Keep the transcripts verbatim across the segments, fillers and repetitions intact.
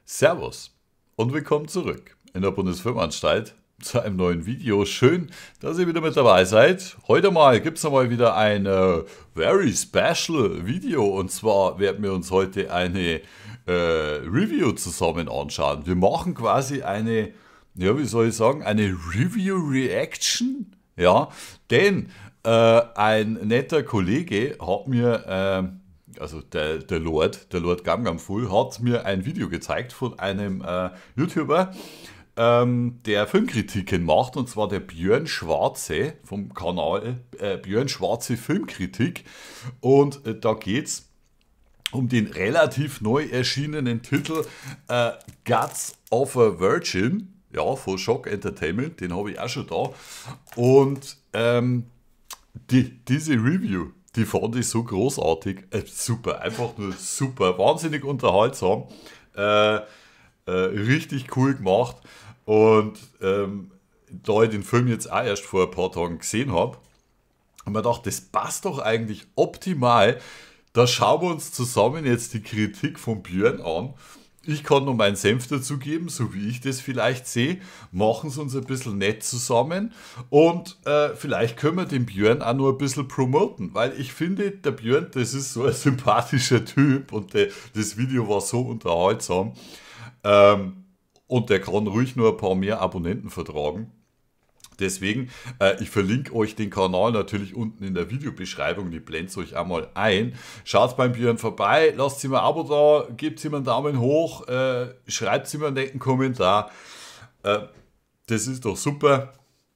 Servus und willkommen zurück in der Bundesfilmanstalt zu einem neuen Video. Schön, dass ihr wieder mit dabei seid. Heute mal gibt es mal wieder ein äh, very special Video, und zwar werden wir uns heute eine äh, Review zusammen anschauen. Wir machen quasi eine, ja wie soll ich sagen, eine Review-Reaction, ja, denn äh, ein netter Kollege hat mir äh, also der, der Lord, der Lord Gamgamfull, hat mir ein Video gezeigt von einem äh, YouTuber, ähm, der Filmkritiken macht, und zwar der Björn Schwarze vom Kanal äh, Björn Schwarze Filmkritik. Und äh, da geht es um den relativ neu erschienenen Titel äh, Guts of a Virgin, ja, von Shock Entertainment, den habe ich auch schon da. Und ähm, die, diese Review, die fand ich so großartig, äh, super, einfach nur super, wahnsinnig unterhaltsam, äh, äh, richtig cool gemacht. Und ähm, da ich den Film jetzt auch erst vor ein paar Tagen gesehen habe, habe ich mir gedacht, das passt doch eigentlich optimal. Da schauen wir uns zusammen jetzt die Kritik von Björn an. Ich kann noch meinen Senf dazugeben, so wie ich das vielleicht sehe. Machen es uns ein bisschen nett zusammen. Und äh, vielleicht können wir den Björn auch noch ein bisschen promoten. Weil ich finde, der Björn, das ist so ein sympathischer Typ. Und der, das Video war so unterhaltsam. Ähm, und der kann ruhig nur ein paar mehr Abonnenten vertragen. Deswegen, äh, ich verlinke euch den Kanal natürlich unten in der Videobeschreibung, die blende euch einmal ein. Schaut beim Björn vorbei, lasst ihm ein Abo da, gebt ihm einen Daumen hoch, äh, schreibt ihm einen netten Kommentar. Äh, das ist doch super.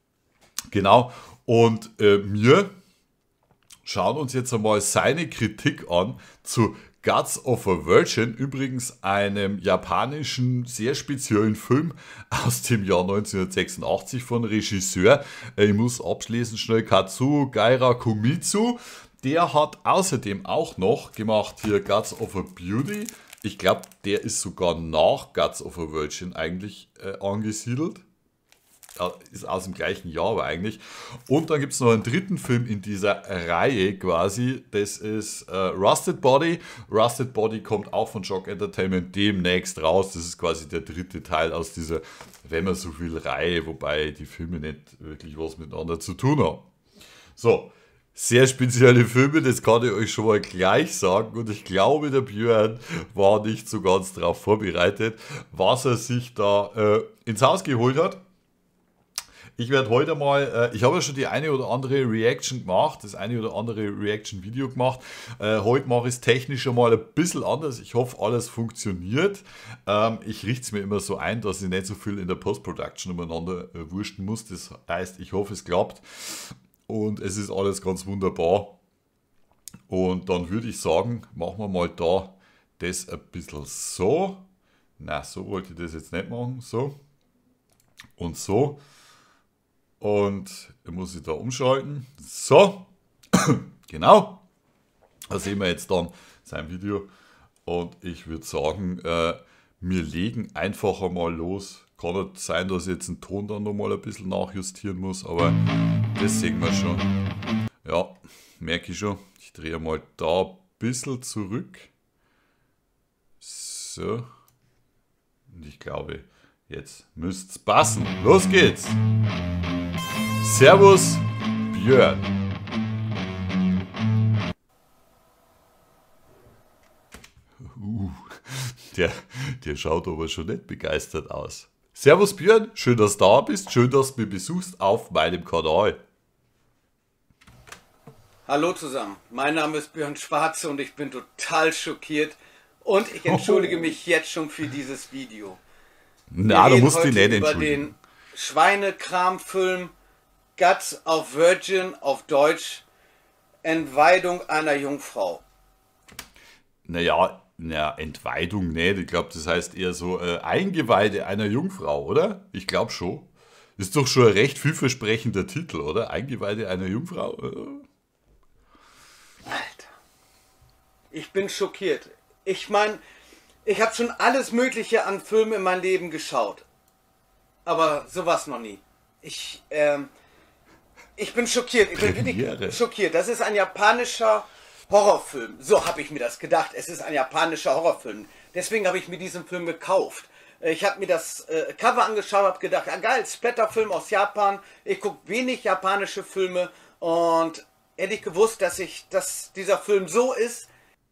Genau, und äh, wir schauen uns jetzt einmal seine Kritik an zu Guts of a Virgin, übrigens einem japanischen, sehr speziellen Film aus dem Jahr neunzehnhundertsechsundachtzig von Regisseur, ich muss abschließen schnell, Kazuo Gairakumitsu. Der hat außerdem auch noch gemacht hier Guts of a Beauty. Ich glaube, der ist sogar nach Guts of a Virgin eigentlich äh, angesiedelt. Ist aus dem gleichen Jahr aber eigentlich. Und dann gibt es noch einen dritten Film in dieser Reihe quasi. Das ist äh, Rusted Body. Rusted Body kommt auch von Shock Entertainment demnächst raus. Das ist quasi der dritte Teil aus dieser, wenn man so viel, Reihe, wobei die Filme nicht wirklich was miteinander zu tun haben. So, sehr spezielle Filme, das kann ich euch schon mal gleich sagen. Und ich glaube, der Björn war nicht so ganz darauf vorbereitet, was er sich da äh, ins Haus geholt hat. Ich werde heute mal, äh, ich habe ja schon die eine oder andere Reaction gemacht, das eine oder andere Reaction-Video gemacht. Äh, heute mache ich es technisch schon mal ein bisschen anders. Ich hoffe, alles funktioniert. Ähm, ich richte es mir immer so ein, dass ich nicht so viel in der Post-Production umeinander äh, wursten muss. Das heißt, ich hoffe, es klappt. Und es ist alles ganz wunderbar. Und dann würde ich sagen, machen wir mal da das ein bisschen so. Na, so wollte ich das jetzt nicht machen. So. Und so. Und muss ich da umschalten. So, genau. Da sehen wir jetzt dann sein Video. Und ich würde sagen, äh, wir legen einfach einmal los. Kann nicht sein, dass ich jetzt den Ton dann nochmal ein bisschen nachjustieren muss, aber das sehen wir schon. Ja, merke ich schon. Ich drehe mal da ein bisschen zurück. So. Und ich glaube, jetzt müsste es passen. Los geht's! Servus, Björn. Uh, der, der schaut aber schon nicht begeistert aus. Servus, Björn. Schön, dass du da bist. Schön, dass du mich besuchst auf meinem Kanal. Hallo zusammen. Mein Name ist Björn Schwarze und ich bin total schockiert. Und ich entschuldige mich jetzt schon für dieses Video. Na, du musst dich nicht entschuldigen. Über den Schweinekramfilm Guts of Virgin, auf Deutsch Entweidung einer Jungfrau. Naja, na, Entweidung nicht. Ich glaube, das heißt eher so äh, Eingeweide einer Jungfrau, oder? Ich glaube schon. Ist doch schon ein recht vielversprechender Titel, oder? Eingeweide einer Jungfrau. Alter. Ich bin schockiert. Ich meine, ich habe schon alles Mögliche an Filmen in meinem Leben geschaut. Aber sowas noch nie. Ich, ähm... Ich bin schockiert, ich bin wirklich schockiert. Das ist ein japanischer Horrorfilm. So habe ich mir das gedacht. Es ist ein japanischer Horrorfilm. Deswegen habe ich mir diesen Film gekauft. Ich habe mir das äh, Cover angeschaut, habe gedacht, ja geil, Splatterfilm aus Japan. Ich gucke wenig japanische Filme und hätte ich gewusst, dass ich, dass dieser Film so ist.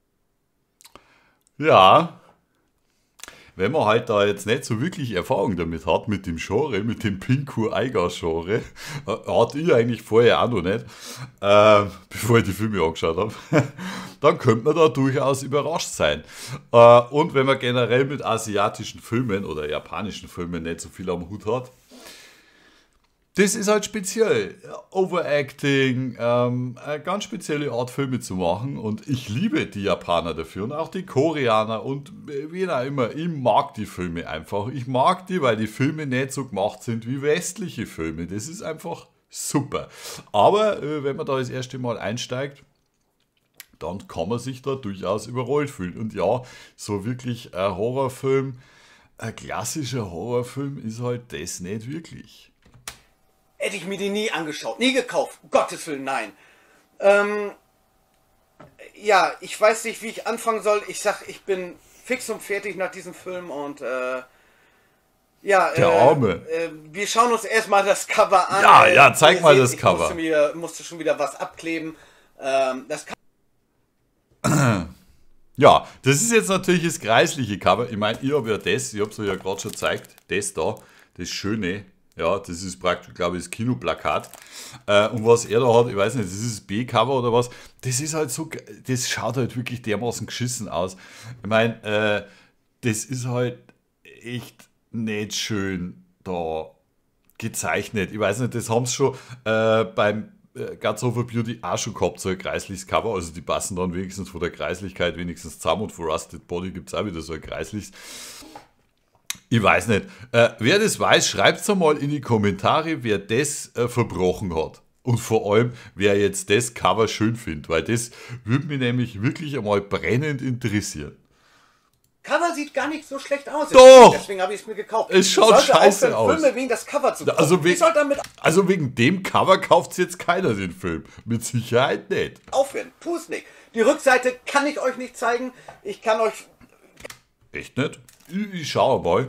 Ja, wenn man halt da jetzt nicht so wirklich Erfahrung damit hat, mit dem Genre, mit dem Pinku-Eiger-Genre, äh, hatte ich eigentlich vorher auch noch nicht, äh, bevor ich die Filme angeschaut habe, dann könnte man da durchaus überrascht sein. Äh, und wenn man generell mit asiatischen Filmen oder japanischen Filmen nicht so viel am Hut hat, das ist halt speziell. Overacting, ähm, eine ganz spezielle Art Filme zu machen und ich liebe die Japaner dafür und auch die Koreaner und wen auch immer. Ich mag die Filme einfach. Ich mag die, weil die Filme nicht so gemacht sind wie westliche Filme. Das ist einfach super. Aber äh, wenn man da das erste Mal einsteigt, dann kann man sich da durchaus überrollt fühlen. Und ja, so wirklich ein Horrorfilm, ein klassischer Horrorfilm ist halt das nicht wirklich. Hätte ich mir die nie angeschaut, nie gekauft. Um Gottes Willen, nein. Ähm, ja, ich weiß nicht, wie ich anfangen soll. Ich sag, ich bin fix und fertig nach diesem Film und äh, ja, Der äh, Arme. Äh, wir schauen uns erstmal das Cover an. Ja, ja, zeig Ihr mal seht, das ich Cover. Musste, mir, musste schon wieder was abkleben. Ähm, das Ja, das ist jetzt natürlich das kreisliche Cover. Ich meine, ich habe ja das, ich habe es ja gerade schon gezeigt, das da, das Schöne. Ja, das ist praktisch, glaube ich, das Kinoplakat. Äh, und was er da hat, ich weiß nicht, das ist das B-Cover oder was, das ist halt so, das schaut halt wirklich dermaßen geschissen aus. Ich meine, äh, das ist halt echt nicht schön da gezeichnet. Ich weiß nicht, das haben sie schon äh, beim äh, Gatzhofer Beauty auch schon gehabt, so ein kreisliches Cover. Also die passen dann wenigstens von der Kreislichkeit wenigstens zusammen und von Rusted Body gibt es auch wieder so ein kreisliches. Ich weiß nicht. Äh, wer das weiß, schreibt es mal in die Kommentare, wer das äh, verbrochen hat. Und vor allem, wer jetzt das Cover schön findet, weil das würde mich nämlich wirklich einmal brennend interessieren. Cover sieht gar nicht so schlecht aus. Doch! Deswegen habe ich es mir gekauft. Es schaut Ich sollte scheiße aufhören, aus. Filme wegen das Cover zu kaufen. Also wegen, ich sollte damit also wegen dem Cover kauft jetzt keiner den Film. Mit Sicherheit nicht. aufhören. Tu es nicht. Die Rückseite kann ich euch nicht zeigen. Ich kann euch... Echt nicht? Ich, ich schaue mal.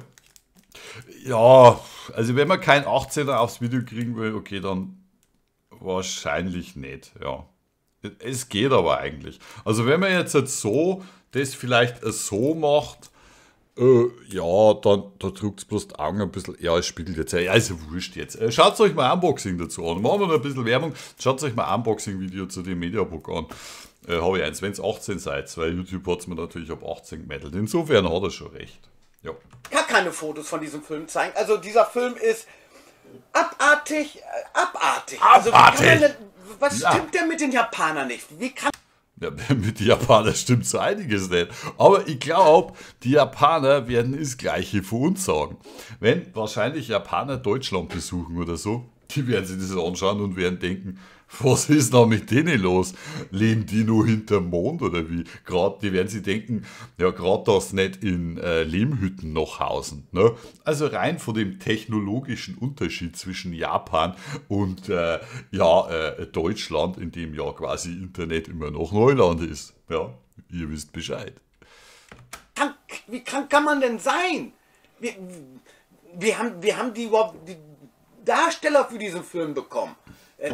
Ja, also wenn man kein achtzehner aufs Video kriegen will, okay, dann wahrscheinlich nicht, ja. Es geht aber eigentlich. Also wenn man jetzt, jetzt so, das vielleicht so macht, äh, ja, dann da drückt es bloß die Augen ein bisschen, ja, es spiegelt jetzt, ja, ist ja wurscht jetzt. Äh, schaut euch mal Unboxing dazu an. Machen wir noch ein bisschen Werbung. Schaut euch mal Unboxing-Video zu dem Mediabook an. Äh, Habe ich eins, wenn es achtzehn seid, weil YouTube hat es mir natürlich ab achtzehn gemeldet. Insofern hat er schon recht. Ja. Ich kann keine Fotos von diesem Film zeigen. Also dieser Film ist abartig, äh, abartig. Also wie kann man denn, was Ja. stimmt denn mit den Japanern nicht? Wie kann Ja, mit den Japanern stimmt so einiges nicht. Aber ich glaube, die Japaner werden das Gleiche für uns sagen. Wenn wahrscheinlich Japaner Deutschland besuchen oder so, die werden sich das anschauen und werden denken, was ist da mit denen los? Leben die nur hinterm Mond oder wie? Gerade, die werden sich denken, ja, gerade das nicht in äh, Lehmhütten noch hausen. Ne? Also rein von dem technologischen Unterschied zwischen Japan und äh, ja, äh, Deutschland, in dem ja quasi Internet immer noch Neuland ist. Ja, ihr wisst Bescheid. krank, wie krank kann man denn sein? Wir, wir, haben, wir haben die überhaupt die Darsteller für diesen Film bekommen. Äh,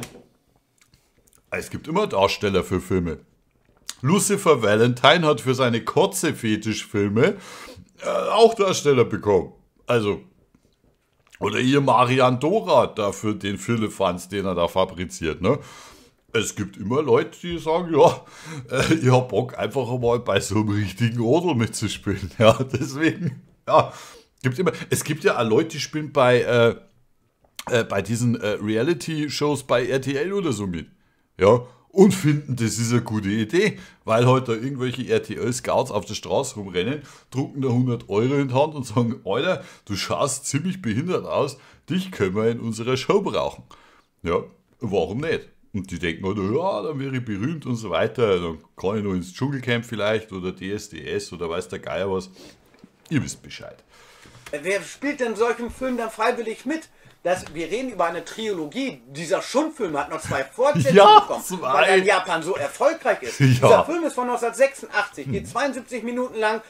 Es gibt immer Darsteller für Filme. Lucifer Valentine hat für seine Kotze-Fetisch-Filme äh, auch Darsteller bekommen. Also, oder ihr Marian Dora dafür den Firlefanz, den er da fabriziert, ne? Es gibt immer Leute, die sagen, ja, äh, ich hab Bock einfach mal bei so einem richtigen Odel mitzuspielen. Ja, deswegen, ja, gibt immer, es gibt ja auch Leute, die spielen bei, äh, äh, bei diesen äh, Reality-Shows bei R T L oder so mit. Ja, und finden, das ist eine gute Idee, weil heute irgendwelche R T L-Scouts auf der Straße rumrennen, drucken da hundert Euro in die Hand und sagen, Alter, du schaust ziemlich behindert aus, dich können wir in unserer Show brauchen. Ja, warum nicht? Und die denken, halt, ja, dann wäre ich berühmt und so weiter, dann kann ich noch ins Dschungelcamp vielleicht oder D S D S oder weiß der Geier was. Ihr wisst Bescheid. wer spielt denn solchen Film dann freiwillig mit? Das, wir reden über eine Trilogie. Dieser Schundfilm hat noch zwei Fortsetzungen Ja, bekommen, zwei. weil er in Japan so erfolgreich ist. Ja. Dieser Film ist von neunzehnhundertsechsundachtzig, geht zweiundsiebzig Minuten lang.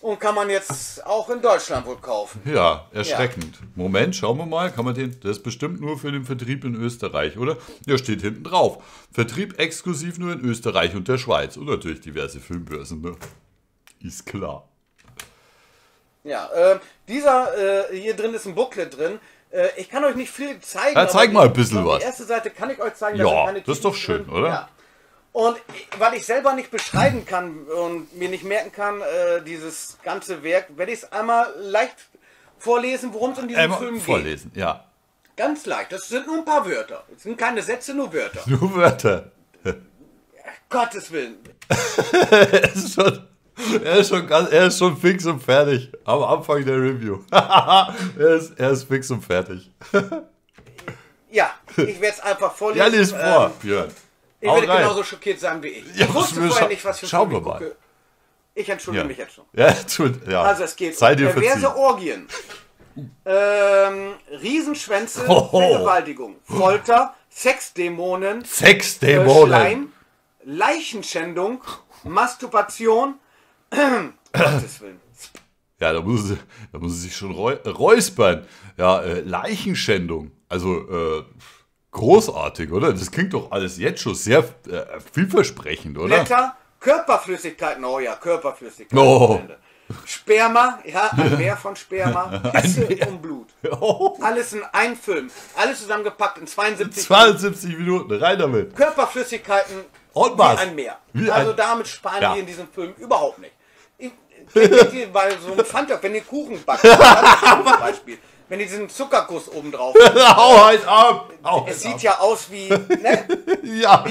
und kann man jetzt auch in Deutschland wohl kaufen. Ja, erschreckend. Ja. Moment, schauen wir mal. Kann man den, das ist bestimmt nur für den Vertrieb in Österreich, oder? Ja, steht hinten drauf. Vertrieb exklusiv nur in Österreich und der Schweiz. Und natürlich diverse Filmbörsen, ne? Ist klar. Ja, äh, dieser, äh, hier drin ist ein Booklet drin. Äh, ich kann euch nicht viel zeigen. Ja, zeig mal ein bisschen was. Die erste Seite kann ich euch zeigen. Ja, das ist doch schön, drin. oder? Ja. Und weil ich selber nicht beschreiben kann und mir nicht merken kann, äh, dieses ganze Werk, werde ich es einmal leicht vorlesen, worum es in diesem Einmal Film geht. Vorlesen, ja. Ganz leicht. Das sind nur ein paar Wörter. Das sind keine Sätze, nur Wörter. Nur Wörter. Gottes Willen. er, ist schon, er, ist schon ganz, er ist schon fix und fertig. Am Anfang der Review. er, ist, er ist fix und fertig. ja, ich werde es einfach vorlesen. Ja, lies vor, ähm, Björn. Ich Hau werde rein. genauso schockiert sein wie ich. Ja, ich wusste wir vorher scha nicht, was für ein schauen Film wir ich mal. gucke. Ich entschuldige Ja. mich jetzt schon. Ja, tut, ja. Also es geht Sei um dir perverse verziehen. Orgien, ähm, Riesenschwänze, Hoho. Vergewaltigung, Folter, Sexdämonen, Sexdämonen. Schleim, Leichenschändung, Masturbation, Gottes Willen. Ja, da muss, sie, da muss sie sich schon räu räuspern. Ja, äh, Leichenschändung. Also, äh, großartig, oder? Das klingt doch alles jetzt schon sehr äh, vielversprechend, oder? Blätter, Körperflüssigkeiten, oh ja, Körperflüssigkeiten. Oh. Sperma, ja, ein Meer von Sperma, Pisse und Blut. Oh. Alles in einem Film. Alles zusammengepackt in zweiundsiebzig zweiundsiebzig Minuten, rein damit. Körperflüssigkeiten Und wie was? ein Meer. Wie also ein- damit sparen Ja. die in diesem Film überhaupt nicht. Ich, kennt ihr bei so einem Fanta, wenn ihr Kuchen backt, zum Beispiel, wenn ihr diesen Zuckerguss oben drauf habt, Hau halt ab! Hau es halt sieht ab. ja aus wie, ne? Ja.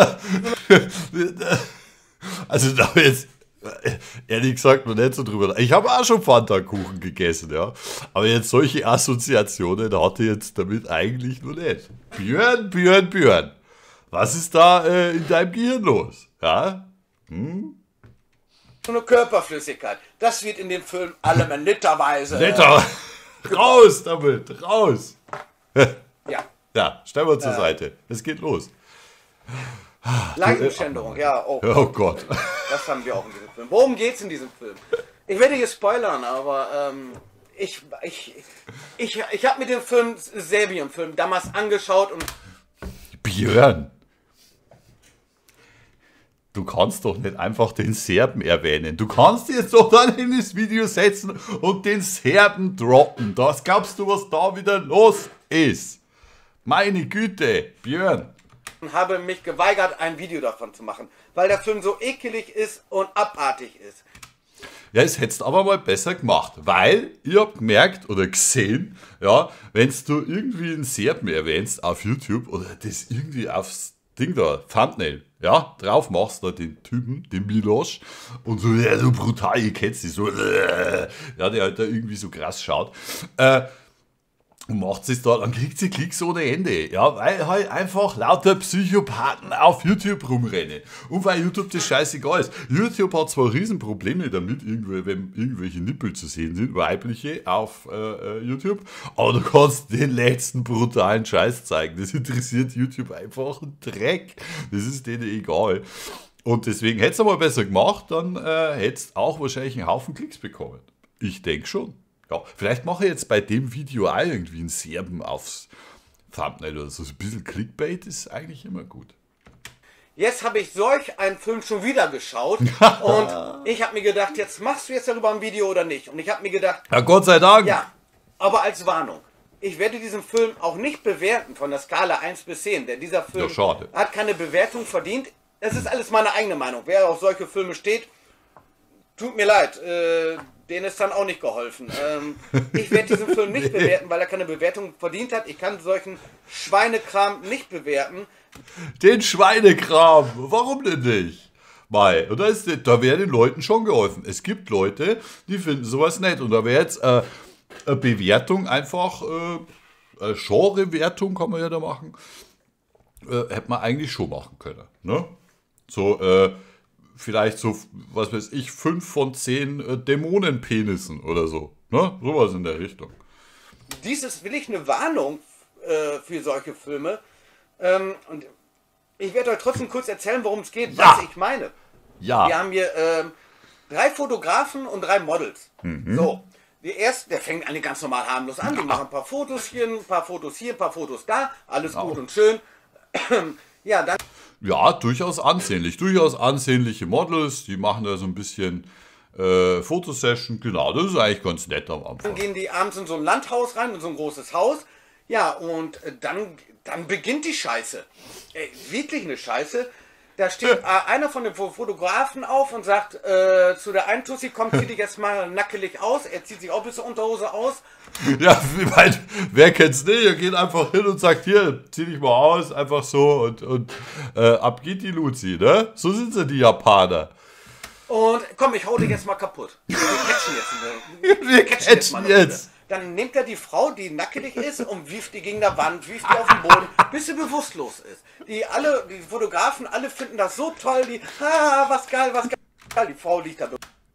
Also da hab ich jetzt ehrlich gesagt noch nicht so drüber. Ich habe auch schon Fanta-Kuchen gegessen, ja. Aber jetzt solche Assoziationen hatte ich jetzt damit eigentlich nur nicht. Björn, Björn, Björn. Was ist da äh, in deinem Gehirn los? Ja? So eine Körperflüssigkeit. Das wird in dem Film alle mal netterweise. Netter! Raus damit! Raus! Ja. Ja, stell mal zur Seite. Es geht los. Leichenschändung, ja, oh. Oh Gott. Das haben wir auch in diesem Film. Worum geht's in diesem Film? Ich werde hier spoilern, aber ähm, ich, ich, ich, ich habe mir den Film, Serbien-Film, damals angeschaut und Björn! Du kannst doch nicht einfach den Serben erwähnen. Du kannst jetzt doch dann in das Video setzen und den Serben droppen. Das glaubst du, was da wieder los ist? Meine Güte, Björn. habe mich geweigert, ein Video davon zu machen, weil der Film so ekelig ist und abartig ist. Ja, es hättest aber mal besser gemacht, weil ihr habt gemerkt oder gesehen, ja, wenn du irgendwie einen Serben erwähnst auf YouTube oder das irgendwie aufs Ding da, Thumbnail, ja, drauf machst, da den Typen, den Miloš und so, ja, so brutal, ihr kennt sie, so, äh, ja, der halt da irgendwie so krass schaut, äh, und macht es da, dann kriegt sie Klicks ohne Ende. Ja, weil halt einfach lauter Psychopathen auf YouTube rumrennen. Und weil YouTube das scheißegal ist. YouTube hat zwar Riesenprobleme damit, irgendw- wenn irgendwelche Nippel zu sehen sind, weibliche, auf äh, YouTube, aber du kannst den letzten brutalen Scheiß zeigen. Das interessiert YouTube einfach einen Dreck. Das ist denen egal. Und deswegen hättest du mal besser gemacht, dann äh, hättest du auch wahrscheinlich einen Haufen Klicks bekommen. Ich denke schon. Ja, vielleicht mache ich jetzt bei dem Video auch irgendwie einen Serben aufs Thumbnail oder so. So ein bisschen Clickbait ist eigentlich immer gut. Jetzt habe ich solch einen Film schon wieder geschaut und ich habe mir gedacht, jetzt machst du jetzt darüber ein Video oder nicht? Und ich habe mir gedacht, Ja, Gott sei Dank. ja, aber als Warnung. Ich werde diesen Film auch nicht bewerten von der Skala eins bis zehn, denn dieser Film Ja, schade. hat keine Bewertung verdient. Das ist alles meine eigene Meinung. Wer auf solche Filme steht, tut mir leid, äh, denen ist dann auch nicht geholfen. Ähm, ich werde diesen Film nicht bewerten, weil er keine Bewertung verdient hat. Ich kann solchen Schweinekram nicht bewerten. Den Schweinekram. Warum denn nicht? Mai. Und da, ist, da wäre den Leuten schon geholfen. Es gibt Leute, die finden sowas nett. Und da wäre jetzt äh, eine Bewertung einfach, äh, eine Genrewertung kann man ja da machen, äh, hätte man eigentlich schon machen können. Ne? So, äh, vielleicht so, was weiß ich, fünf von zehn äh, Dämonenpenissen oder so. Ne? Sowas in der Richtung. Dies ist wirklich eine Warnung äh, für solche Filme. Ähm, und ich werde euch trotzdem kurz erzählen, worum es geht, Ja. was ich meine. Ja. Wir haben hier ähm, drei Fotografen und drei Models. Mhm. So, der erste, der fängt an, ganz normal harmlos an. Die machen ein paar Fotos hier, ein paar Fotos hier, ein paar Fotos da. Alles genau. Gut und schön. Ja, dann... Ja, durchaus ansehnlich. Durchaus ansehnliche Models. Die machen da so ein bisschen äh, Fotosession. Genau, das ist eigentlich ganz nett am Anfang. Dann gehen die abends in so ein Landhaus rein, in so ein großes Haus. Ja, und dann, dann beginnt die Scheiße. Ey, wirklich eine Scheiße. Da steht äh, einer von den Fotografen auf und sagt äh, zu der einen Tussi, komm, zieh dich jetzt mal nackelig aus. Er zieht sich auch bis zur Unterhose aus. Ja, ich mein, wer kennt's nicht? Er geht einfach hin und sagt, hier, zieh dich mal aus, einfach so und, und äh, ab geht die Luzi, ne? So sind sie, die Japaner. Und komm, ich hau dich jetzt mal kaputt. Wir catchen jetzt. Wir, Wir catchen jetzt. Mal jetzt. Dann nimmt er die Frau, die nackelig ist, und wirft die gegen der Wand, wirft die auf den Boden, bis sie bewusstlos ist. Die alle, die Fotografen, alle finden das so toll, die, ah, was geil, was geil. Die Frau liegt da.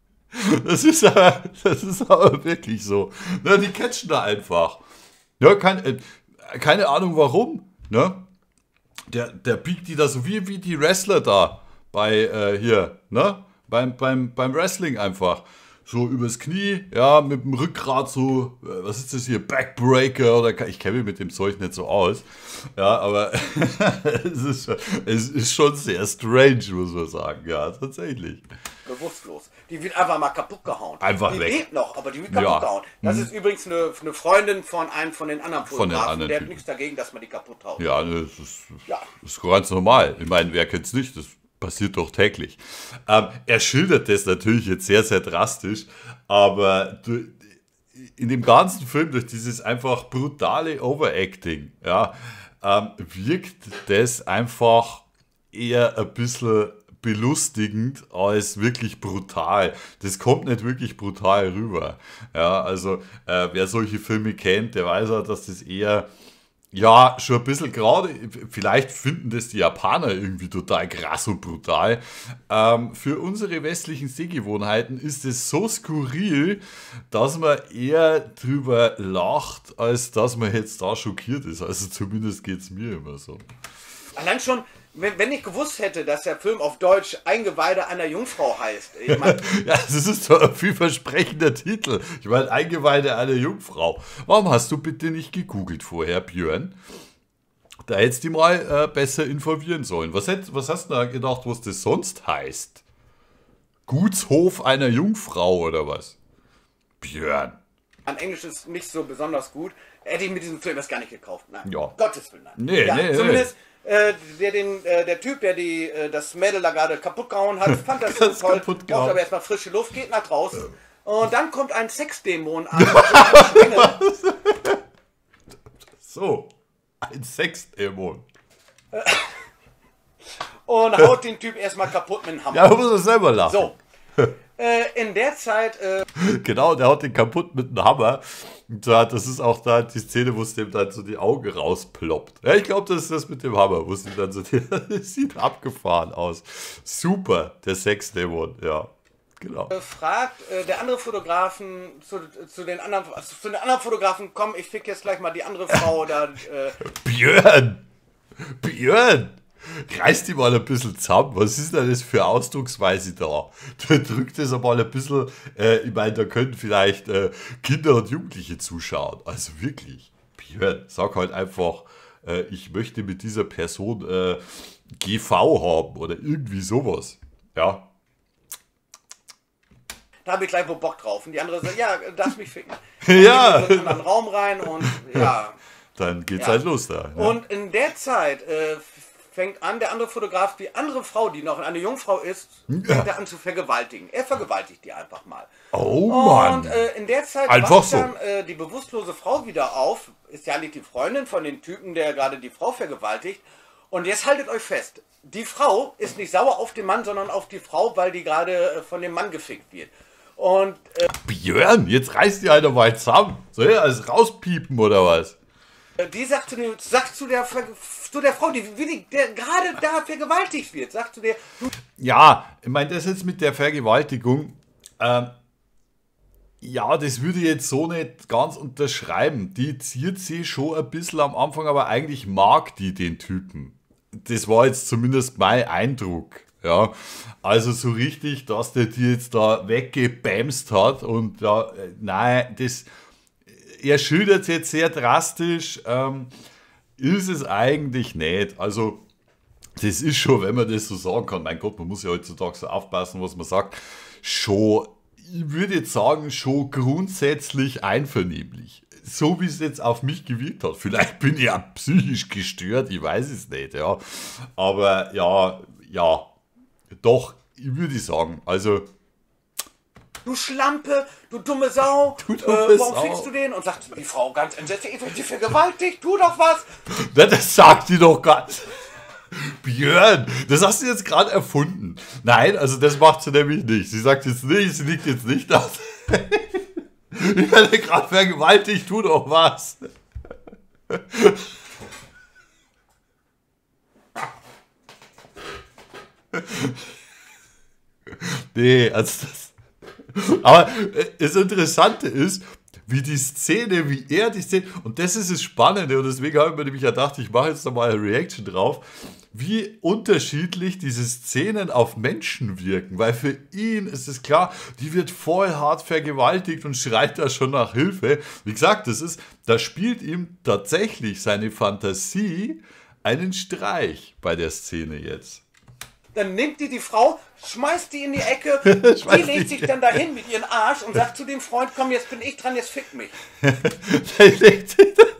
Das ist aber, das ist aber wirklich so. Ne, die catchen da einfach. Ja, kein, äh, keine Ahnung warum. Ne? Der, der biegt die da so wie, wie die Wrestler da bei äh, hier, ne? Beim, beim, beim Wrestling einfach. So übers Knie, ja, mit dem Rückgrat so, was ist das hier, Backbreaker oder, ich kenne mich mit dem Zeug nicht so aus, ja, aber es, ist, es ist schon sehr strange, muss man sagen, ja, tatsächlich. Bewusstlos. Die wird einfach mal kaputt gehauen. Einfach die weg. Die lebt noch, aber die wird kaputt ja. gehauen. Das mhm. ist übrigens eine, eine Freundin von einem von den anderen Fotografen, von den anderen der hat Typen. Nichts dagegen, dass man die kaputt haut. Ja, das ist, ja. das ist ganz normal. Ich meine, wer kennt es nicht, das passiert doch täglich. Ähm, er schildert das natürlich jetzt sehr, sehr drastisch, aber du, in dem ganzen Film, durch dieses einfach brutale Overacting, ja, ähm, wirkt das einfach eher ein bisschen belustigend als wirklich brutal. Das kommt nicht wirklich brutal rüber. Ja, also äh, wer solche Filme kennt, der weiß auch, dass das eher ja, schon ein bisschen gerade, vielleicht finden das die Japaner irgendwie total krass und brutal. Ähm, für unsere westlichen Sehgewohnheiten ist es so skurril, dass man eher drüber lacht, als dass man jetzt da schockiert ist. Also zumindest geht es mir immer so. Allein schon, wenn, wenn ich gewusst hätte, dass der Film auf Deutsch Eingeweide einer Jungfrau heißt. Ich mein, ja, das ist doch ein vielversprechender Titel. Ich meine, Eingeweide einer Jungfrau. Warum hast du bitte nicht gegoogelt vorher, Björn? Da hättest du mal äh, besser informieren sollen. Was, hätt, was hast du da gedacht, was das sonst heißt? Gutshof einer Jungfrau oder was? Björn. An Englisch ist nicht so besonders gut. Hätte ich mit diesem Film erst gar nicht gekauft. Nein. Ja. Gottes Willen, nein. Nee, ja, nee, zumindest nee. Äh, der, den, äh, der Typ, der die, äh, das Mädel da gerade kaputt gehauen hat, fand das so toll, braucht aber erstmal frische Luft, geht nach draußen. Ja. Und dann kommt ein Sexdämon an. So, ein Sexdämon. Und haut den Typ erstmal kaputt mit dem Hammer. Ja, da muss er selber lachen. So. Äh, in der Zeit... Äh genau, der haut den kaputt mit einem Hammer. Und das ist auch da die Szene, wo es dem dann so die Augen rausploppt. Ja, ich glaube, das ist das mit dem Hammer, wo es ihm dann so... Das sieht abgefahren aus. Super, der Sexdämon, ja. Genau. Fragt äh, der andere Fotografen zu, zu, den anderen, also zu den anderen Fotografen, komm, ich fick jetzt gleich mal die andere Frau. Da, äh Björn! Björn! Reiß die mal ein bisschen zusammen. Was ist denn das für Ausdrucksweise da? Da drückt es einmal ein bisschen. Äh, ich meine, da können vielleicht äh, Kinder und Jugendliche zuschauen. Also wirklich. Björn, sag halt einfach, äh, ich möchte mit dieser Person äh, G V haben oder irgendwie sowas. Ja. Da habe ich gleich wohl Bock drauf. Und die andere sagt, ja, darfst mich ficken. Ja. Und in einen Raum rein und ja. Dann geht's ja. halt los da. Ja. Und in der Zeit äh, fängt an, der andere Fotograf, die andere Frau, die noch eine Jungfrau ist, fängt ja. er an zu vergewaltigen. Er vergewaltigt die einfach mal. Oh Mann. Und äh, in der Zeit einfach wacht so. dann äh, die bewusstlose Frau wieder auf. Ist ja nicht die Freundin von dem Typen, der gerade die Frau vergewaltigt. Und jetzt haltet euch fest. Die Frau ist nicht sauer auf den Mann, sondern auf die Frau, weil die gerade äh, von dem Mann gefickt wird. Und äh, Björn, jetzt reißt die einer mal zusammen. Soll er alles rauspiepen oder was? Die sagt zu, dem, sagt zu, der, zu der Frau, die, die der gerade da vergewaltigt wird, sagt zu der... Ja, ich meine, das jetzt mit der Vergewaltigung, ähm, ja, das würde ich jetzt so nicht ganz unterschreiben. Die ziert sie schon ein bisschen am Anfang, aber eigentlich mag die den Typen. Das war jetzt zumindest mein Eindruck. Ja, also so richtig, dass der die jetzt da weggebämst hat und ja, äh, nein, das, er schildert es jetzt sehr drastisch, ähm, ist es eigentlich nicht. Also, das ist schon, wenn man das so sagen kann, mein Gott, man muss ja heutzutage so aufpassen, was man sagt, schon, ich würde jetzt sagen, schon grundsätzlich einvernehmlich. So wie es jetzt auf mich gewirkt hat. Vielleicht bin ich ja psychisch gestört, ich weiß es nicht, ja. Aber ja, ja, doch, ich würde sagen, also. Du Schlampe, du dumme Sau, Du dumme äh, warum Sau. fickst du den? Und sagt die Frau ganz entsetzt, ich werde dich vergewaltigt, tu doch was. Na, das sagt die doch ganz. Björn, das hast du jetzt gerade erfunden. Nein, also das macht sie nämlich nicht. Sie sagt jetzt nicht, sie liegt jetzt nicht da. Ich werde gerade vergewaltigt, tu doch was. Nee, also das. Aber das Interessante ist, wie die Szene, wie er die Szene, und das ist das Spannende, und deswegen habe ich mir nämlich gedacht, ich mache jetzt da mal eine Reaction drauf, wie unterschiedlich diese Szenen auf Menschen wirken, weil für ihn ist es klar, die wird voll hart vergewaltigt und schreit da schon nach Hilfe. Wie gesagt, das ist, da spielt ihm tatsächlich seine Fantasie einen Streich bei der Szene jetzt. Dann nimmt die die Frau, schmeißt die in die Ecke, Schmeißt die legt die- sich dann dahin mit ihrem Arsch und sagt zu dem Freund, komm, jetzt bin ich dran, jetzt fick mich. Der legt sich da-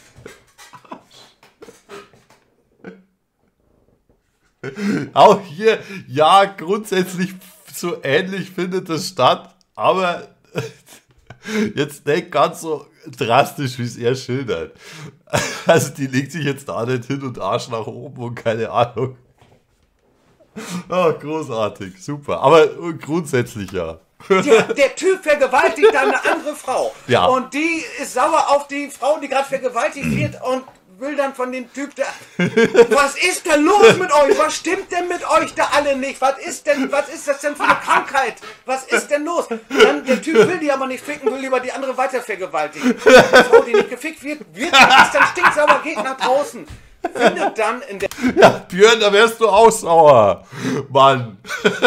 Auch hier, ja, grundsätzlich so ähnlich findet das statt, aber jetzt nicht ganz so drastisch, wie es er schildert. Also die legt sich jetzt da nicht hin und Arsch nach oben und keine Ahnung. Oh, großartig, super. Aber grundsätzlich ja. Der, der Typ vergewaltigt dann eine andere Frau. Ja. Und die ist sauer auf die Frau, die gerade vergewaltigt wird und will dann von dem Typ da. Was ist denn los mit euch? Was stimmt denn mit euch da alle nicht? Was ist denn, was ist das denn für eine Krankheit? Was ist denn los? Dann, der Typ will die aber nicht ficken, will lieber die andere weiter vergewaltigen. Die Frau, die nicht gefickt wird, wird ist dann stinksauer, geht nach draußen. Findet dann in der Ja, Björn, da wärst du auch sauer. Mann.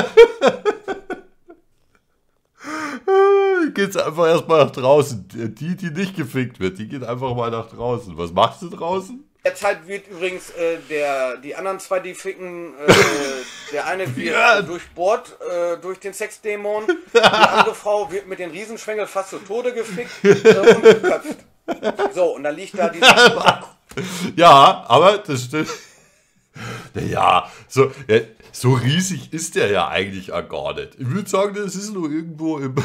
Geht's einfach erstmal nach draußen. Die, die nicht gefickt wird, die geht einfach mal nach draußen. Was machst du draußen? Zeit wird übrigens äh, der, die anderen zwei, die ficken, äh, der eine wird Ja. äh, durchbohrt äh, durch den Sexdämon, die andere Frau wird mit den Riesenschwengel fast zu Tode gefickt äh, und geköpft. So, und dann liegt da dieser... Ja, aber das stimmt. Ja, so, ja, so riesig ist der ja eigentlich auch gar nicht. Ich würde sagen, das ist nur irgendwo im,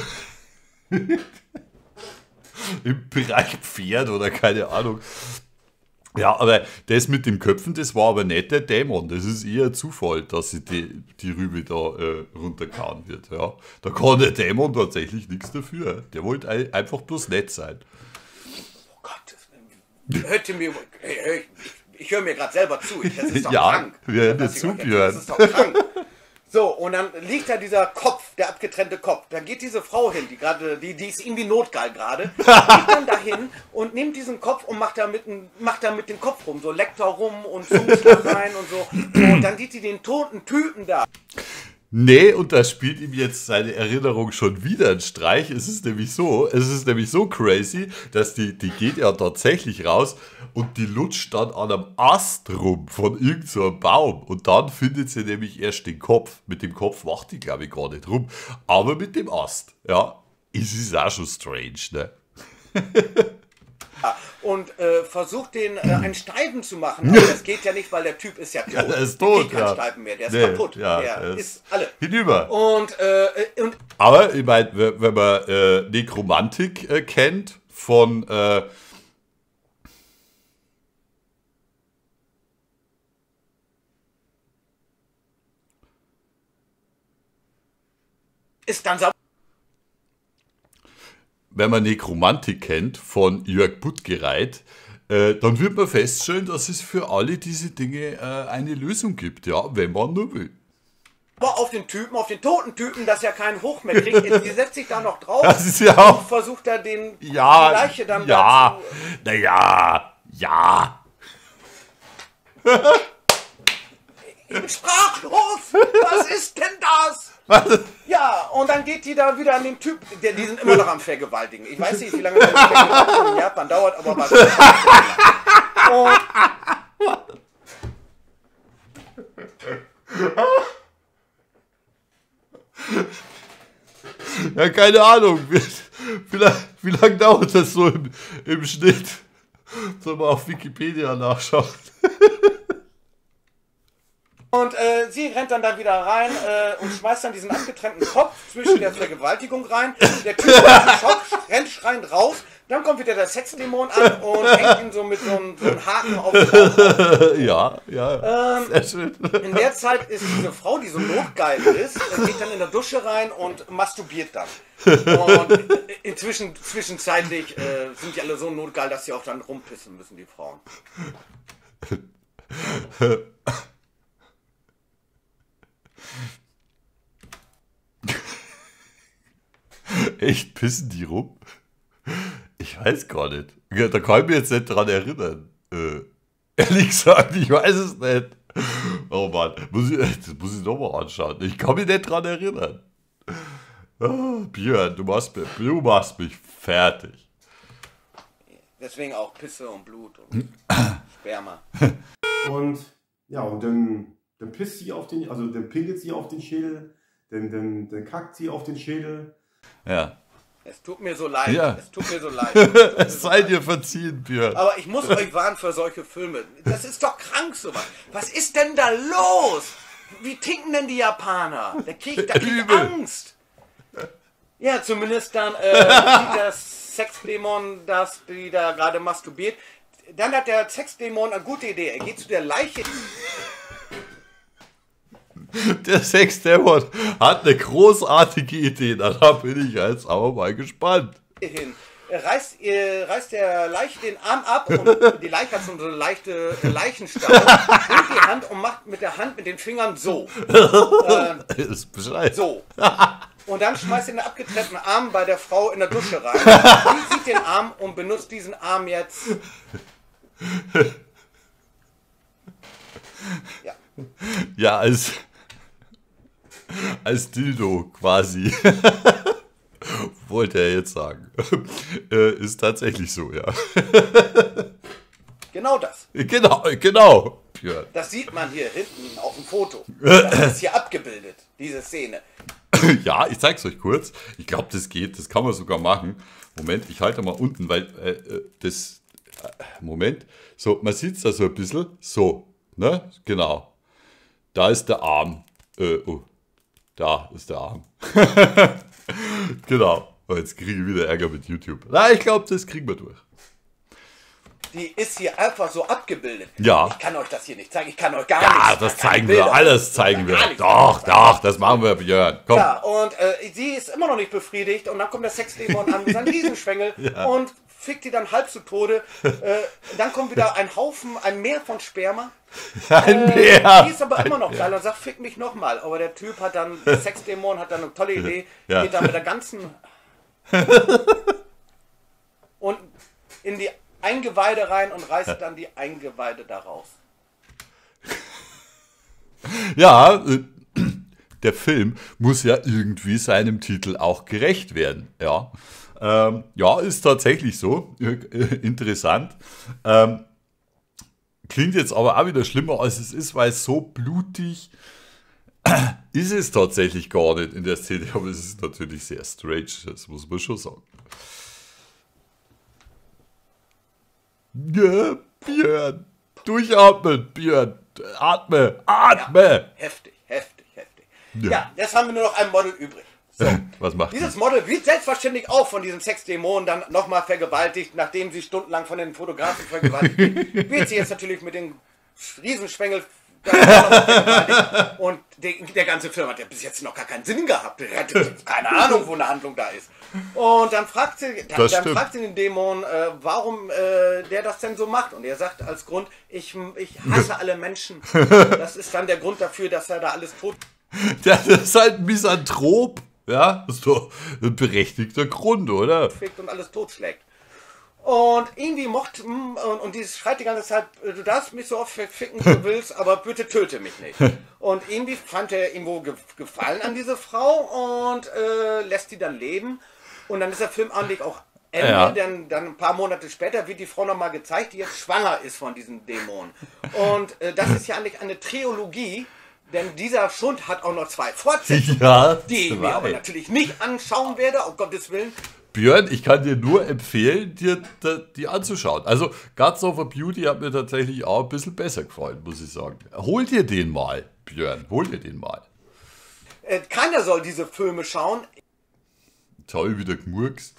im Bereich Pferd oder keine Ahnung. Ja, aber das mit dem Köpfen, das war aber nicht der Dämon. Das ist eher Zufall, dass sie die, die Rübe da äh, runterkauen wird. Ja. Da kann der Dämon tatsächlich nichts dafür. Der wollte ein- einfach bloß nett sein. Oh Gott, hörte mir... Ich, ich höre mir gerade selber zu, ich, das ist doch Ja, krank. wir hören dir Das ist zu, doch- Björn. Das ist doch krank. So, und dann liegt da dieser Kopf, der abgetrennte Kopf. Da geht diese Frau hin, die gerade, die, die ist irgendwie notgeil gerade. Geht dann dahin und nimmt diesen Kopf und macht da mit, dem- macht da mit dem Kopf rum. So leckt da rum und Zungenschlag rein und so. Und dann sieht die den toten Typen da. Nee, und da spielt ihm jetzt seine Erinnerung schon wieder einen Streich. Es ist nämlich so, es ist nämlich so crazy, dass die, die geht ja tatsächlich raus und die lutscht dann an einem Ast rum von irgendeinem so einem Baum. Und dann findet sie nämlich erst den Kopf. Mit dem Kopf wacht die, glaube ich, gar nicht rum. Aber mit dem Ast. Ja, es ist auch schon strange, ne? Und äh, versucht den äh, einen Steifen zu machen. Aber das geht ja nicht, weil der Typ ist ja tot. Ja, der ist tot, Geht kein ja. Steifen mehr, der ist Nee, kaputt. ja, der er ist, ist alle. Hinüber. Und, äh, und Aber ich meine, wenn wenn man äh, Nekromantik äh, kennt von äh, ist dann sauer. wenn man Nekromantik kennt von Jörg Buttgereit, äh, dann wird man feststellen, dass es für alle diese Dinge äh, eine Lösung gibt, ja, wenn man nur will. Aber auf den Typen, auf den toten Typen, dass er keinen Hoch mehr kriegt, die setzt sich da noch drauf Das ist ja auch, und versucht da den, ja, die Leiche dann ja, dazu. naja, ja. Ich bin sprachlos. Was ist denn das? Was? Ja, und dann geht die da wieder an den Typ, der, die sind immer noch am Vergewaltigen. Ich weiß nicht, wie lange das Vergewaltigen in Japan dauert, aber was. Und ja, keine Ahnung. Wie, wie, lang, wie lange dauert das so im, im Schnitt? Soll mal auf Wikipedia nachschauen. Und äh, sie rennt dann da wieder rein äh, und schmeißt dann diesen abgetrennten Kopf zwischen der Vergewaltigung rein. Der Typ ist im Schock, rennt schreiend raus. Dann kommt wieder der Sexdämon an und hängt ihn so mit so einem, so einem Haken auf den Kopf. Ja, ja. Ähm, Sehr schön. In der Zeit ist diese Frau, die so notgeil ist, äh, geht dann in der Dusche rein und masturbiert dann. Und inzwischen, zwischenzeitlich äh, sind die alle so notgeil, dass sie auch dann rumpissen müssen, die Frauen. Echt, pissen die rum? Ich weiß gar nicht. Ja, da kann ich mich jetzt nicht dran erinnern. Äh, ehrlich gesagt, ich weiß es nicht. Oh Mann, muss ich, das muss ich nochmal anschauen. Ich kann mich nicht dran erinnern. Oh, Björn, du machst, mich, du machst mich fertig. Deswegen auch Pisse und Blut und Sperma. Und ja, und dann, dann pisst sie auf den, also dann pinkelt sie auf den Schädel, dann, dann, dann kackt sie auf den Schädel. Ja. Es tut mir so leid. Ja. Es tut mir so leid. Es tut mir Es so sei leid. dir verziehen, Björn. Aber ich muss euch warnen für solche Filme. Das ist doch krank sowas. Was ist denn da los? Wie ticken denn die Japaner? Da krieg ich, da krieg ich Übel. Angst. Ja, zumindest dann äh, sieht das Sexdämon, das die da gerade masturbiert. Dann hat der Sexdämon eine gute Idee. Er geht zu der Leiche Der Sexdämon hat eine großartige Idee. Da bin ich jetzt aber mal gespannt. hin. Er reißt, äh, reißt der Leiche den Arm ab und die Leiche hat so eine leichte Leichenstau. Nimmt die Hand und macht mit der Hand, mit den Fingern so. Äh, Das ist Bescheid. so. Und dann schmeißt er den abgetrennten Arm bei der Frau in der Dusche rein. Die zieht den Arm und benutzt diesen Arm jetzt. Ja. Ja, als, als Dildo quasi. Wollte er jetzt sagen. Äh, ist tatsächlich so, ja. Genau das. Genau, genau. Björn. Das sieht man hier hinten auf dem Foto. Das ist hier abgebildet, diese Szene. Ja, ich zeig's euch kurz. Ich glaube, das geht. Das kann man sogar machen. Moment, ich halte mal unten, weil äh, äh, das. Äh, Moment. So, man sieht's da so ein bisschen. So, ne? Genau. Da ist der Arm. Äh, oh. Da ist der Arm. Genau. Oh, jetzt kriege ich wieder Ärger mit YouTube. Na, ich glaube, das kriegen wir durch. Die ist hier einfach so abgebildet. Ja. Ich kann euch das hier nicht zeigen. Ich kann euch gar Ja, nichts das keine zeigen Bilder. wir. Alles zeigen wir. Gar nichts Doch, zeigen. doch, das machen wir, Björn. Komm. Ja, und äh, sie ist immer noch nicht befriedigt und dann kommt der Sexdämon an mit seinem Riesenschwengel Ja. und fickt die dann halb zu Tode. Äh, dann kommt wieder ein Haufen, ein Meer von Sperma. Ein Äh, Meer. Die ist aber Ein immer noch Meer. geil und sagt, fick mich nochmal. Aber der Typ hat dann, der Sexdämon hat dann eine tolle Idee, Ja. geht dann mit der ganzen und in die Eingeweide rein und reißt dann die Eingeweide da raus. Ja, äh, der Film muss ja irgendwie seinem Titel auch gerecht werden. Ja, ähm, ja, ist tatsächlich so. Äh, interessant. Ähm, klingt jetzt aber auch wieder schlimmer, als es ist, weil so blutig ist es tatsächlich gar nicht in der Szene. Aber es ist natürlich sehr strange, das muss man schon sagen. Ja, Björn. Durchatmen, Björn. Atme, atme. Heftig, heftig, heftig. Ja. Ja, jetzt haben wir nur noch ein Model übrig. So. Was macht Dieses die? Model wird selbstverständlich auch von diesem Sexdämon dann nochmal vergewaltigt, nachdem sie stundenlang von den Fotografen vergewaltigt wird. Wird sie jetzt natürlich mit dem Riesenschwengel dann auch noch vergewaltigt. Und der, der ganze Film hat ja bis jetzt noch gar keinen Sinn gehabt. Er hatte keine Ahnung, wo eine Handlung da ist. Und dann fragt sie, dann, Das dann stimmt. fragt sie den Dämon, äh, warum äh, der das denn so macht. Und er sagt als Grund, ich, ich hasse alle Menschen. Das ist dann der Grund dafür, dass er da alles tot Das ist halt ein Misanthrop. Ja, das ist doch ein berechtigter Grund, oder? fickt und alles totschlägt. Und irgendwie mochte, und, und dieses schreit die ganze Zeit, du darfst mich so oft ficken, wie du willst, aber bitte töte mich nicht. Und irgendwie fand er irgendwo ge Gefallen an diese Frau und äh, lässt die dann leben. Und dann ist der Film eigentlich auch Ende, Ja. dann, dann ein paar Monate später wird die Frau nochmal gezeigt, die jetzt schwanger ist von diesem Dämon. Und äh, das ist ja eigentlich eine Trilogie, denn dieser Schund hat auch noch zwei Fortsetzungen, Ja, die ich mir aber zwei. natürlich nicht anschauen werde, um Gottes Willen. Björn, ich kann dir nur empfehlen, dir da- die anzuschauen. Also, Guts of a Beauty hat mir tatsächlich auch ein bisschen besser gefallen, muss ich sagen. Hol dir den mal, Björn, hol dir den mal. Äh, keiner soll diese Filme schauen. Jetzt habe ich wieder gemurkst.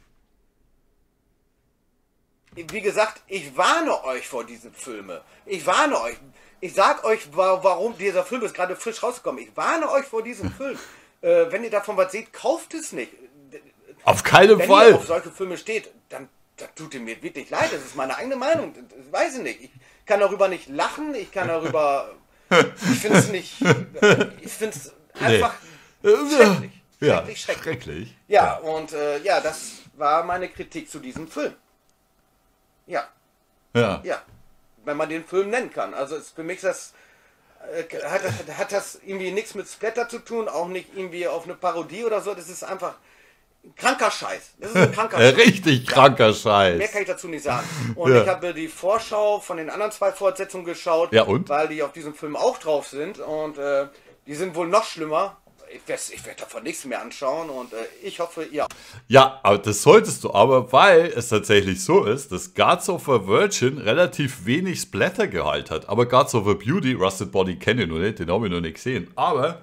Wie gesagt, ich warne euch vor diesen Filmen. Ich warne euch. Ich sag euch, wa- warum dieser Film ist gerade frisch rausgekommen. Ich warne euch vor diesem Film. Äh, wenn ihr davon was seht, kauft es nicht. Auf keinen Wenn Fall. ihr auf solche Filme steht, dann, dann tut ihr mir wirklich leid. Das ist meine eigene Meinung. Das weiß ich nicht. Ich kann darüber nicht lachen. Ich kann darüber... Ich finde es nicht... Ich finde es einfach schrecklich. Ja, Schrecklich, schrecklich. schrecklich. Ja, und äh, ja, das war meine Kritik zu diesem Film. Ja, Ja. ja. Wenn man den Film nennen kann. Also es, für mich ist das, äh, hat, das, hat das irgendwie nichts mit Splatter zu tun, auch nicht irgendwie auf eine Parodie oder so. Das ist einfach ein kranker Scheiß. Das ist ein kranker Äh, Scheiß. Richtig kranker Mehr Scheiß. kann ich dazu nicht sagen. Und Ja. ich habe die Vorschau von den anderen zwei Fortsetzungen geschaut, Ja, und? weil die auf diesem Film auch drauf sind. Und äh, die sind wohl noch schlimmer. Ich werde ich werd davon nichts mehr anschauen und äh, ich hoffe, ihr auch. Ja, aber das solltest du aber, weil es tatsächlich so ist, dass Guts of a Virgin relativ wenig Splattergehalt hat. Aber Guts of a Beauty, Rusted Body kenne ich noch nicht, den habe ich noch nicht gesehen. Aber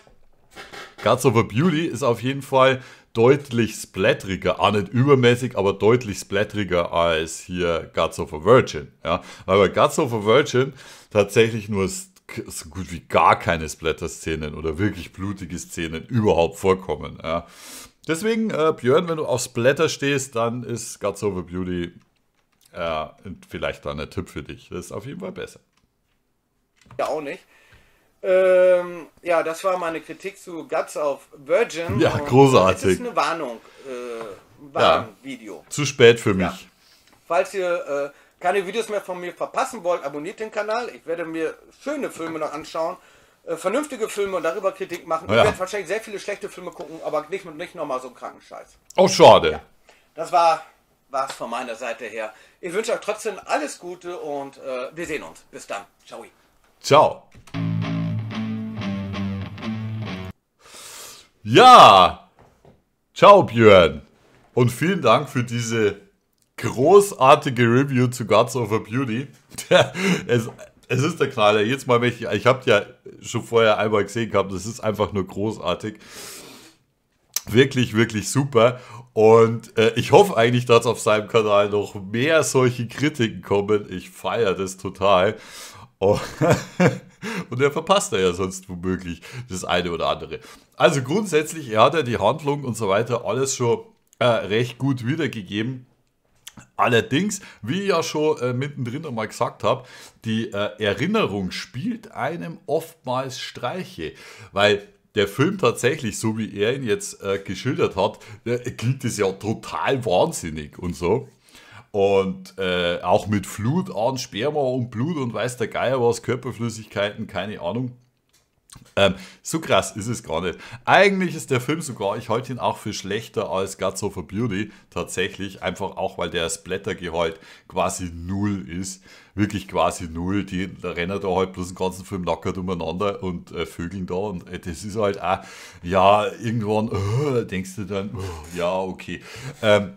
Guts of a Beauty ist auf jeden Fall deutlich splatteriger, auch nicht übermäßig, aber deutlich splatteriger als hier Guts of a Virgin. Ja? Weil bei Guts of a Virgin tatsächlich nur s- so gut wie gar keine Splatter-Szenen oder wirklich blutige Szenen überhaupt vorkommen. Ja? Deswegen, äh, Björn, wenn du auf Splatter stehst, dann ist Guts of a Beauty äh, vielleicht dann ein Tipp für dich. Das ist auf jeden Fall besser. Ja, auch nicht. Ähm, ja, das war meine Kritik zu Guts of Virgin. Ja, Und großartig. Es ist eine Warnung. Äh, Warnvideo. Zu spät für mich. Ja. Falls ihr äh, keine Videos mehr von mir verpassen wollt, abonniert den Kanal. Ich werde mir schöne Filme noch anschauen. Äh, vernünftige Filme und darüber Kritik machen. Ja. Ich werde wahrscheinlich sehr viele schlechte Filme gucken, aber nicht, nicht nochmal so einen kranken Scheiß. Oh, schade. Das war es von meiner Seite her. Ich wünsche euch trotzdem alles Gute und äh, wir sehen uns. Bis dann. Ciao. Ciao. Ja, ciao Björn. Und vielen Dank für diese großartige Review zu Guts of a Beauty. es, es ist der Knaller. Jetzt mal, ich, ich habe ja schon vorher einmal gesehen gehabt, das ist einfach nur großartig. Wirklich, wirklich super. Und äh, ich hoffe eigentlich, dass auf seinem Kanal noch mehr solche Kritiken kommen. Ich feiere das total. Oh. Und er verpasst ja sonst womöglich das eine oder andere. Also grundsätzlich, er hat ja die Handlung und so weiter alles schon äh, recht gut wiedergegeben. Allerdings, wie ich ja schon äh, mittendrin einmal gesagt habe, die äh, Erinnerung spielt einem oftmals Streiche, weil der Film tatsächlich, so wie er ihn jetzt äh, geschildert hat, äh, klingt es ja total wahnsinnig und so. Und äh, auch mit Flut an Sperma und Blut und weiß der Geier was, Körperflüssigkeiten, keine Ahnung. Ähm, so krass ist es gar nicht. Eigentlich ist der Film sogar, ich halte ihn auch für schlechter als Guts of a Beauty, tatsächlich, einfach auch, weil der Splattergehalt quasi null ist. Wirklich quasi null. Die da rennen da halt bloß den ganzen Film nackert umeinander und äh, vögeln da und äh, das ist halt auch, ja, irgendwann äh, denkst du dann, äh, ja, okay. Ähm,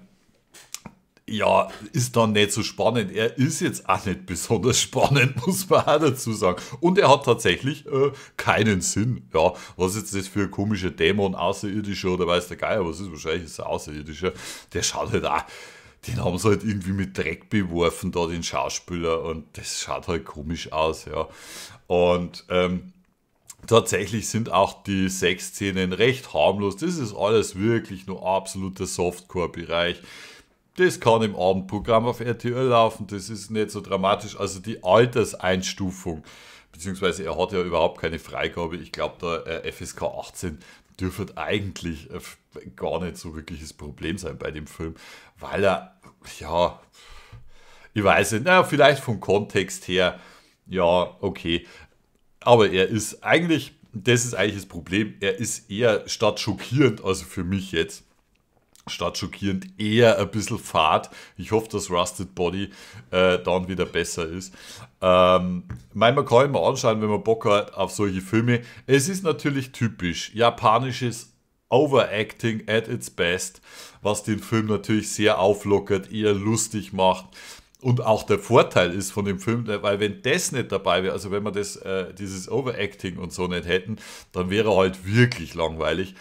Ja, ist dann nicht so spannend. Er ist jetzt auch nicht besonders spannend, muss man auch dazu sagen. Und er hat tatsächlich äh, keinen Sinn. Ja, was ist das für ein komischer Dämon, Außerirdischer oder weiß der Geier, was ist? Wahrscheinlich ist er Außerirdischer. Der schaut halt auch, den haben sie halt irgendwie mit Dreck beworfen, da den Schauspieler. Und das schaut halt komisch aus, ja. Und ähm, tatsächlich sind auch die Sexszenen recht harmlos. Das ist alles wirklich nur absoluter Softcore-Bereich. Das kann im Abendprogramm auf R T L laufen, das ist nicht so dramatisch. Also die Alterseinstufung, beziehungsweise er hat ja überhaupt keine Freigabe. Ich glaube, der äh, F S K achtzehn dürfte eigentlich äh, gar nicht so wirklich das Problem sein bei dem Film, weil er ja, ich weiß nicht, naja, vielleicht vom Kontext her, ja, okay. Aber er ist eigentlich, das ist eigentlich das Problem, er ist eher statt schockierend, also für mich jetzt, statt schockierend eher ein bisschen fad. Ich hoffe, dass Rusted Body äh, dann wieder besser ist. Ähm, man kann ihn mal anschauen, wenn man Bock hat auf solche Filme. Es ist natürlich typisch japanisches Overacting at its best, was den Film natürlich sehr auflockert, eher lustig macht. Und auch der Vorteil ist von dem Film, weil wenn das nicht dabei wäre, also wenn wir das, äh, dieses Overacting und so nicht hätten, dann wäre er halt wirklich langweilig.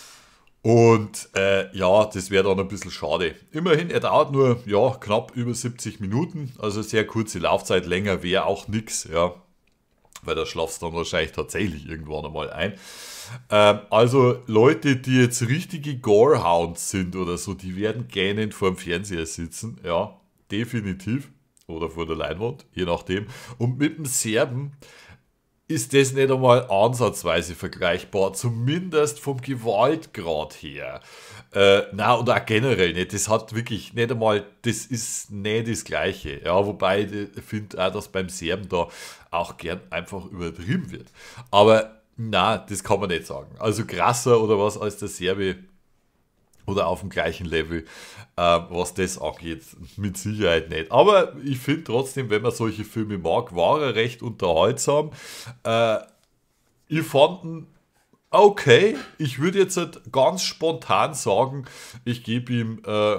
Und äh, ja, das wäre dann ein bisschen schade. Immerhin, er dauert nur ja, knapp über siebzig Minuten, also sehr kurze Laufzeit, länger wäre auch nix, ja. Weil da schlafst du dann wahrscheinlich tatsächlich irgendwann einmal ein. Ähm, also Leute, die jetzt richtige Gorehounds sind oder so, die werden gähnend vor dem Fernseher sitzen, ja. Definitiv. Oder vor der Leinwand, je nachdem. Und mit dem Serben ist das nicht einmal ansatzweise vergleichbar, zumindest vom Gewaltgrad her. Äh, na und auch generell nicht. Das hat wirklich nicht einmal, das ist nicht das Gleiche. Ja, wobei ich finde auch, dass beim Serben da auch gern einfach übertrieben wird. Aber na, das kann man nicht sagen. Also krasser oder was als der Serbe oder auf dem gleichen Level, äh, was das angeht, mit Sicherheit nicht. Aber ich finde trotzdem, wenn man solche Filme mag, war er recht unterhaltsam. Äh, ich fand ihn okay. Ich würde jetzt halt ganz spontan sagen, ich gebe ihm äh,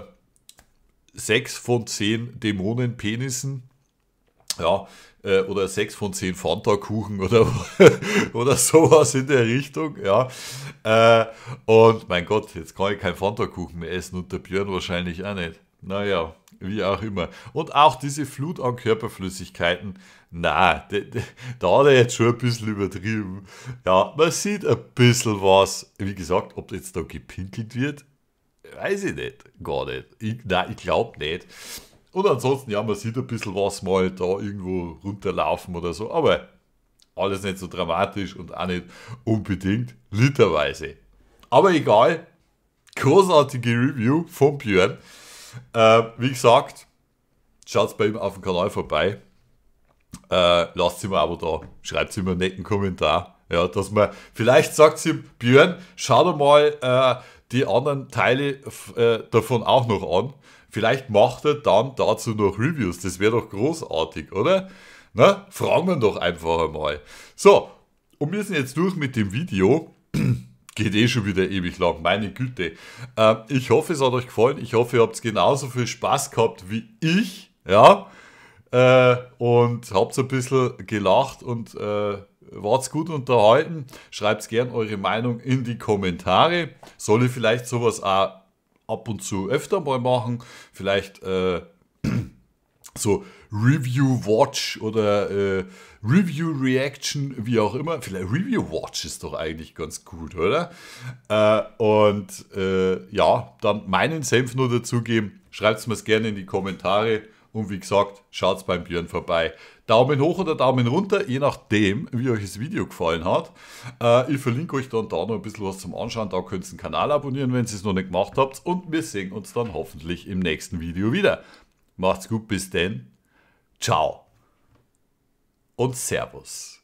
sechs von zehn Dämonenpenissen. Ja, äh, oder sechs von zehn Fanta-Kuchen oder, oder sowas in der Richtung, ja. Äh, und mein Gott, jetzt kann ich keinen Fanta-Kuchen mehr essen und der Björn wahrscheinlich auch nicht. Naja, wie auch immer. Und auch diese Flut an Körperflüssigkeiten, na, de, de, da hat er jetzt schon ein bisschen übertrieben. Ja, man sieht ein bisschen was. Wie gesagt, ob jetzt da gepinkelt wird, weiß ich nicht, gar nicht. Ich, nein, ich glaube nicht. Und ansonsten, ja, man sieht ein bisschen was mal da irgendwo runterlaufen oder so, aber alles nicht so dramatisch und auch nicht unbedingt literweise. Aber egal, großartige Review von Björn. Äh, wie gesagt, schaut bei ihm auf dem Kanal vorbei. Äh, lasst ihm ein Abo da, schreibt ihm einen netten Kommentar. Ja, dass man, vielleicht sagt ihm, Björn, schau dir mal äh, die anderen Teile äh, davon auch noch an. Vielleicht macht er dann dazu noch Reviews. Das wäre doch großartig, oder? Na, fragen wir doch einfach einmal. So, und wir sind jetzt durch mit dem Video. Geht eh schon wieder ewig lang, meine Güte. Äh, ich hoffe, es hat euch gefallen. Ich hoffe, ihr habt genauso viel Spaß gehabt wie ich. Ja. Äh, und habt ein bisschen gelacht und äh, wart's gut unterhalten. Schreibt gern eure Meinung in die Kommentare. Soll ich vielleicht sowas auch ab und zu öfter mal machen, vielleicht äh, so Review Watch oder äh, Review Reaction, wie auch immer. Vielleicht Review Watch ist doch eigentlich ganz gut, oder? Äh, und äh, ja, dann meinen Senf nur dazugeben. Schreibt es mir gerne in die Kommentare. Und wie gesagt, schaut beim Björn vorbei. Daumen hoch oder Daumen runter, je nachdem, wie euch das Video gefallen hat. Äh, ich verlinke euch dann da noch ein bisschen was zum Anschauen. Da könnt ihr den Kanal abonnieren, wenn ihr es noch nicht gemacht habt. Und wir sehen uns dann hoffentlich im nächsten Video wieder. Macht's gut, bis denn. Ciao. Und Servus.